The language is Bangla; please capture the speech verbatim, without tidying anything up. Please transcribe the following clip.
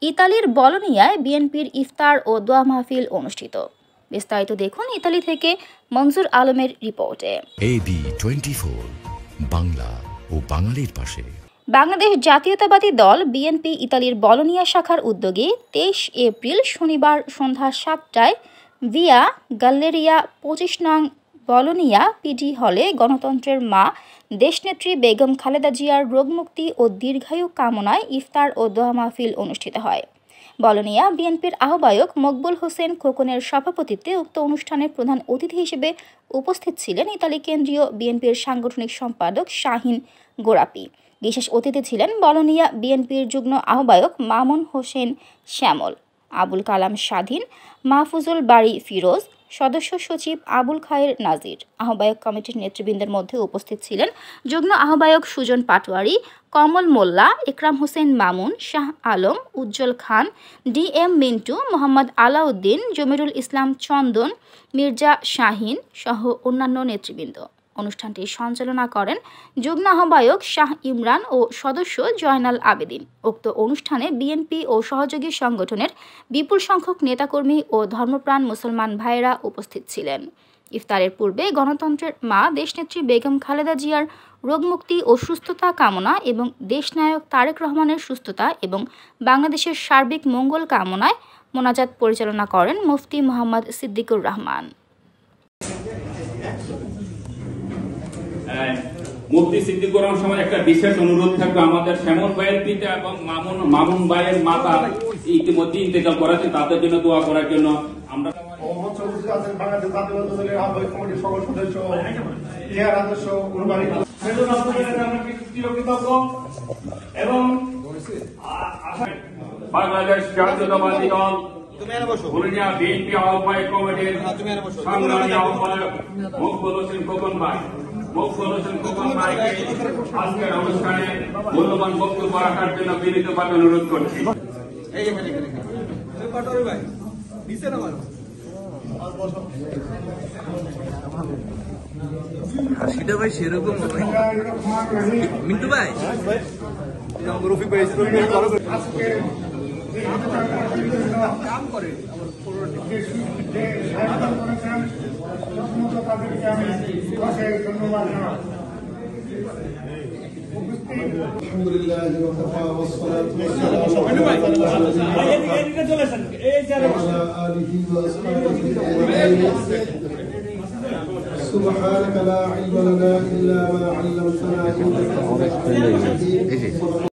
ইতালির বলোনিয়ায় বিএনপির ইফতার ও দোয়া মাহফিল অনুষ্ঠিত। বিস্তারিত দেখুন ইতালি থেকে মনজুর আলমের রিপোর্টে। এবি টোয়েন্টি ফোর, বাংলা ও বাঙালির পাশে। বাংলাদেশ জাতীয়তাবাদী দল বিএনপি ইতালির বলোনিয়া শাখার উদ্যোগে তেইশ এপ্রিল শনিবার সন্ধ্যা সাতটায় ভিয়া গাল্লেরিয়া পঁচিশ নং বলোনিয়া পিডি হলে গণতন্ত্রের মা দেশনেত্রী বেগম খালেদা জিয়ার রোগমুক্তি ও দীর্ঘায়ু কামনায় ইফতার ও দোয়া মাহফিল অনুষ্ঠিত হয়। বলোনিয়া বিএনপির আহ্বায়ক মকবুল হোসেন খোকনের সভাপতিত্বে উক্ত অনুষ্ঠানের প্রধান অতিথি হিসেবে উপস্থিত ছিলেন ইতালি কেন্দ্রীয় বিএনপির সাংগঠনিক সম্পাদক শাহিন গোরাপি। বিশেষ অতিথি ছিলেন বলোনিয়া বিএনপির যুগ্ম আহ্বায়ক মামুন হোসেন শ্যামল, আবুল কালাম স্বাধীন, মাহফুজুল বাড়ি ফিরোজ, সদস্য সচিব আবুল খায়ের নাজির। আহ্বায়ক কমিটির নেতৃবৃন্দের মধ্যে উপস্থিত ছিলেন যুগ্ম আহ্বায়ক সুজন পাটোয়ারি, কমল মোল্লা, ইকরাম হোসেন মামুন, শাহ আলম, উজ্জ্বল খান, ডি এম মিন্টু, মোহাম্মদ আলাউদ্দিন, জমিরুল ইসলাম চন্দন, মির্জা শাহিন সহ অন্যান্য নেতৃবৃন্দ। অনুষ্ঠানটি সঞ্চালনা করেন যুগ্ম আহ্বায়ক শাহ ইমরান ও সদস্য জয়নাল আবেদিন। উক্ত অনুষ্ঠানে বিএনপি ও সহযোগী সংগঠনের বিপুল সংখ্যক নেতাকর্মী ও ধর্মপ্রাণ মুসলমান ভাইয়েরা উপস্থিত ছিলেন। ইফতারের পূর্বে গণতন্ত্রের মা দেশনেত্রী বেগম খালেদা জিয়ার রোগমুক্তি ও সুস্থতা কামনা এবং দেশনায়ক তারেক রহমানের সুস্থতা এবং বাংলাদেশের সার্বিক মঙ্গল কামনায় মোনাজাত পরিচালনা করেন মুফতি মোহাম্মদ সিদ্দিকুর রহমান। মুফতি সিদ্দিকুর রহমান সময় একটা বিশেষ অনুরোধ থাকবে, আমাদের শ্যামল ভাইয়ের পিতা এবং মামুন মামুন ভাইয়ের মাতা ইতিমধ্যে ইন্তেকাল করেছে, তাদের জন্য দোয়া করার জন্য আমরা এবং বাংলাদেশ জাতীয়তাবাদী দল বলোনিয়া বিএনপি আহ্বায়ক কমিটির সংগ্রামী আহ্বায়ক মকবুল হোসেন খোকন ভাই মকবুল হোসেন খোকন ভাইকে আজকের অনুষ্ঠানে মূল্যবান বক্তব্য রাখার জন্য বিনীতভাবে অনুরোধ করছি। হাসিটা ভাই সেরকম মিন্টু ভাই রফিক ভাই কাম করে আলহামদুলিল্লাহ ওয়া والصلاه والسلام سبحانك لا علم لنا الا ما علمتنا انك انت العليم الحكيم.